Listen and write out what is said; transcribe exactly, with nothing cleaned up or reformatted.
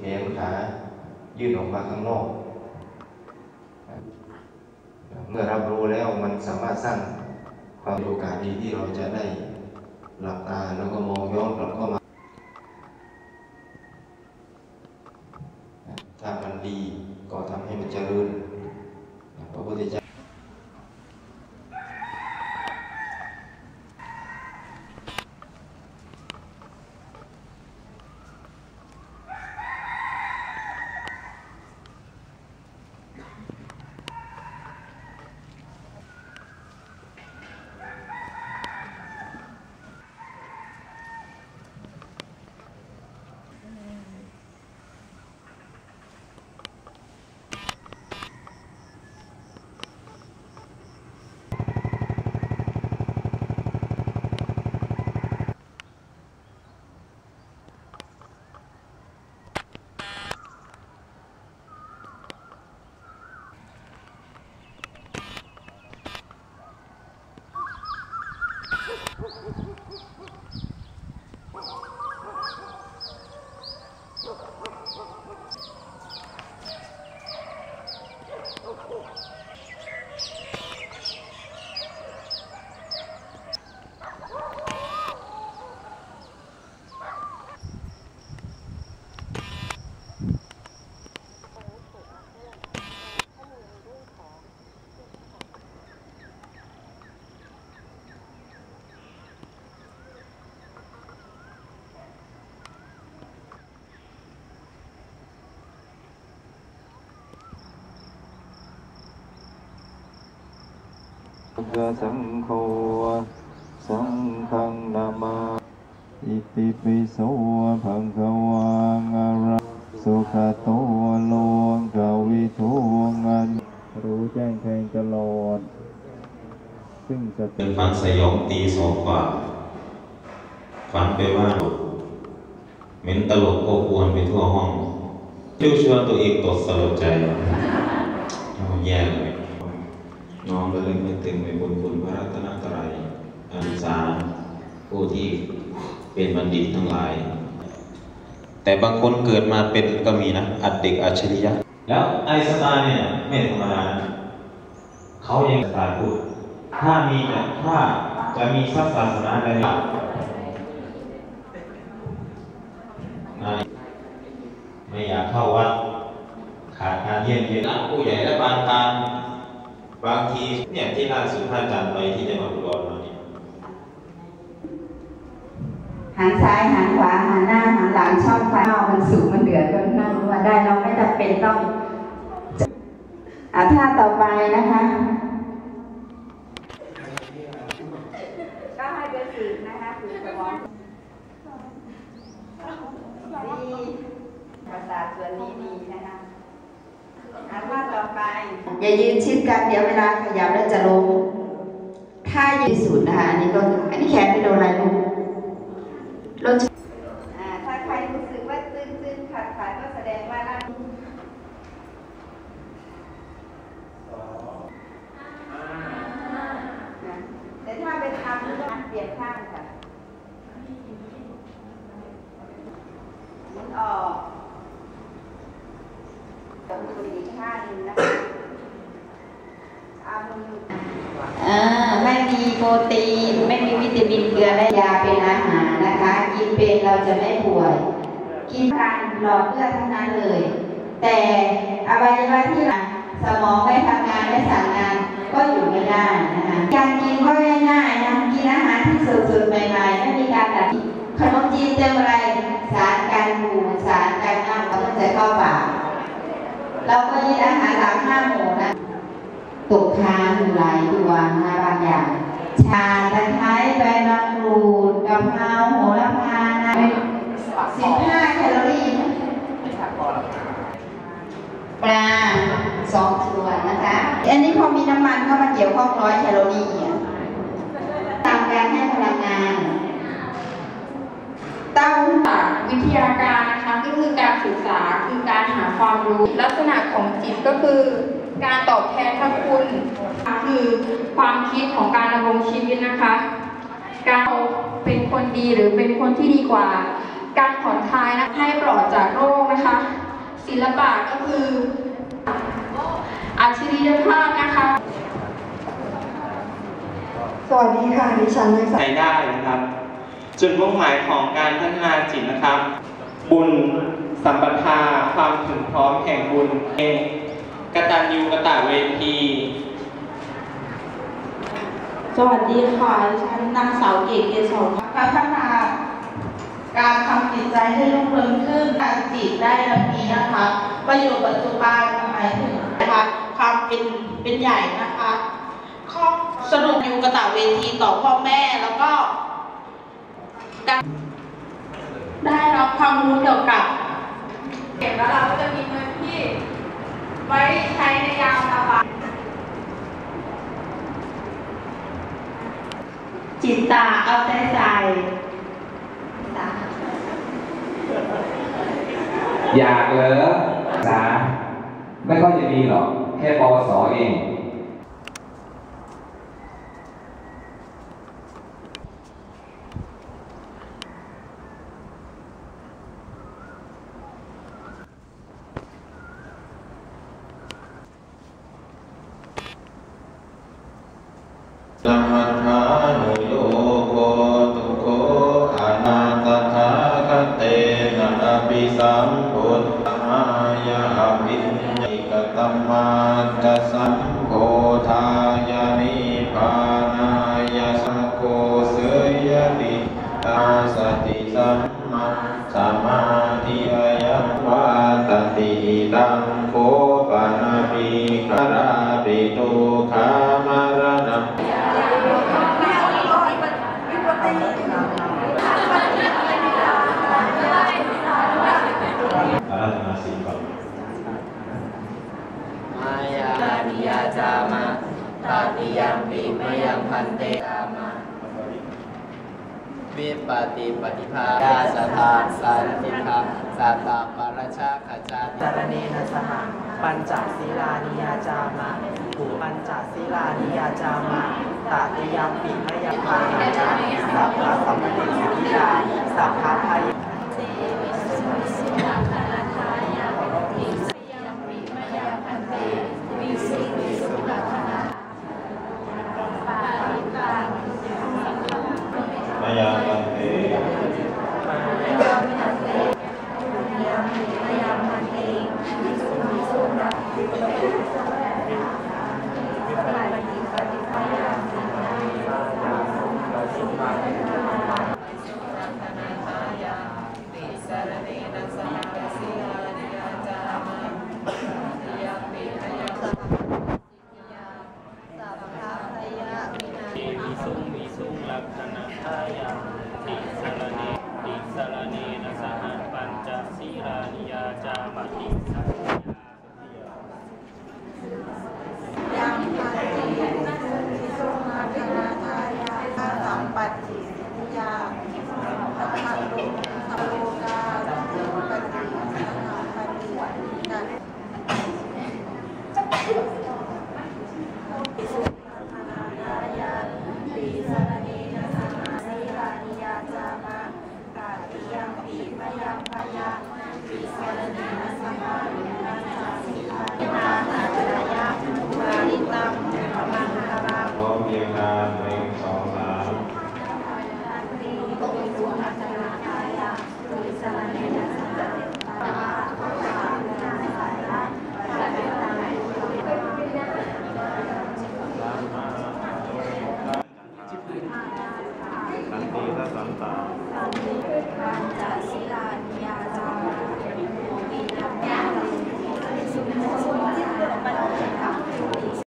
แขนขายื่นออกมาข้างนอกเมื่อรับรู้แล้วมันสามารถสร้างความโอกาสดีที่เราจะได้หลับตาแล้วก็มองย้อนกลับเข้ามาถ้ามันดีก็ทำให้มันเจริญพระพุทธเจ้าสังโฆสังฆังนามาอิติปิโสภะคะวะอะระสุขโตโลกวิทูงันรู้แจ้งแทงตลอดซึ่งจะเป็นฝันสยองตีสองกว่าฝันไปว่าเหม็นตลกโอ้ควรไปทั่วห้องเที่ยวชวนตัวเองตดสลดใจแย่เลยน้อมระลึกนึกถึงในบุญคุณพระรัตนตรัยอนุสาผู้ที่เป็นบัณฑิตทั้งหลายแต่บางคนเกิดมาเป็นก็มีนะอัดเด็กอัจฉริยะแล้วไอน์สไตน์เนี่ยไม่ธรรมดาเขายังสายพูดถ้ามีเนี่ยถ้าจะมีศาสนาใดไม่อยากเข้าวัดขาดการเยี่ยมเยียนผู้ใหญ่และบางตาบางทีเนี่ยที่ล่าสุดท่านอาจารย์ไปที่จังหวัดอุดรมาเนี่ยหันซ้ายหันขวาหันหน้าหันหลังช่องไฟมันสูงมันเดือดก็นั่งมาได้เราไม่จำเป็นต้องอ่าท่าต่อไปนะคะก็ให้เป็นสีนะคะคือสมองดีประสาทส่วนนี้ดีนะคะอ่าท่าต่อไปอย่ายืนชิดกันเดี๋ยวเวลาขยับแล้วจะล้มถ้ายืนสุดนะคะอันนี้ก็คืออันนี้แขนไปโดนอะไรลูกเราอ่าถ้าใครรู้สึกว่าตึงๆขัดขาก็แสดงว่าร่างแต่ถ้าเป็นทำก็เปลี่ยนข้างค่ะมันออกต้องดูอีกข้างนึงนะคะเอามืออ่าไม่มีโปรตีนไม่มีวิตามินเกลือและยาเป็นอาหารนะคะกินเป็นเราจะไม่ป่วยกินการหลอดเลือดทั้งนั้นเลยแต่อวัยวะที่สมองไม่ทำงานไม่สั่งงานก็อยู่ไม่ได้นะคะการกินก็ง่ายๆนะกินอาหารที่สดๆใหม่ๆไม่มีการดัดขนมจีนเติมอะไรสารกันบูดสารกันน้ำเราต้องใส่เข้าปากเราก็ยึดอาหารหลักห้าหมู่นะตกค้างหลายตัวนะบางอย่างชาตะไคร้ใบมะกรูดกะเพราโหระพานะสิบห้าแคลอรี่ปลาสองส่วนนะคะอันนี้พอมีน้ำมันเข้ามาเกี่ยวข้องร้อยแคลอรี่ตามการให้พลังงานเต้าวิทยาการนะคะก็คือการศึกษาคือการหาความรู้ลักษณะของจิตก็คือการตอบแทนพระคุณคือความคิดของการดำรงชีวิตนะคะการเป็นคนดีหรือเป็นคนที่ดีกว่าการผ่อนคลายนะให้ปลอดจากโรคนะคะศิลปะก็คืออัจฉริยภาพนะคะสวัสดีค่ะดิฉันนักศึกษาใช้ได้นะครับจุดมุ่งหมายของการพัฒนาจิตนะครับบุญสัมปทาความถึงพร้อมแห่งบุญเองกตัญญูกตเวทีสวัสดีค่ะดิฉันนางสาวเกศเกศรพัฒนาการทำจิตใจให้รุ่งเรืองขึ้นการจิตได้ดังนี้นะคะประโยชน์ปัจจุบันหมายถึงนะคะความเป็นเป็นใหญ่นะคะข้อสรุปอยู่กระต่ายเวทีต่อพ่อแม่แล้วก็ได้รับความรู้เกี่ยวกับเก็บแล้วเราก็จะมีเงินที่ไว้ใช้ในยามลำบากจิตตาเอาใจใส่ตาอยากเหรอสาไม่ค่อยจะดีหรอกแค่ปวสเองสัมมัทธานุโยโคตุโคอนาตถาคเตนะอภิสัมพุทธายะอภิญญิกตัมมาจะสัมโพธายานิพานายะสังโฆเสยติตาสติสัมมาสมาธิยัมวาตติดังโคปานาภิคาราปิตุขามารณะอาราธนาศีลก่อนมายานิยาจามะตาติยัมปิมยังพันเตจามะวิปติปฏิภาญาสถาสันติภาสัตตาปรชาขจาติจารเนนะสหปัญจศีลานิยาจามะผูปัญจศีลานิยาจามะตติยัมปิมยังพันเตสัพพะสัมปติสิทธิยาสัพพะพายมายาพันเตพร้อมเพียงนานหนึ่งสองสามสันติและสันตา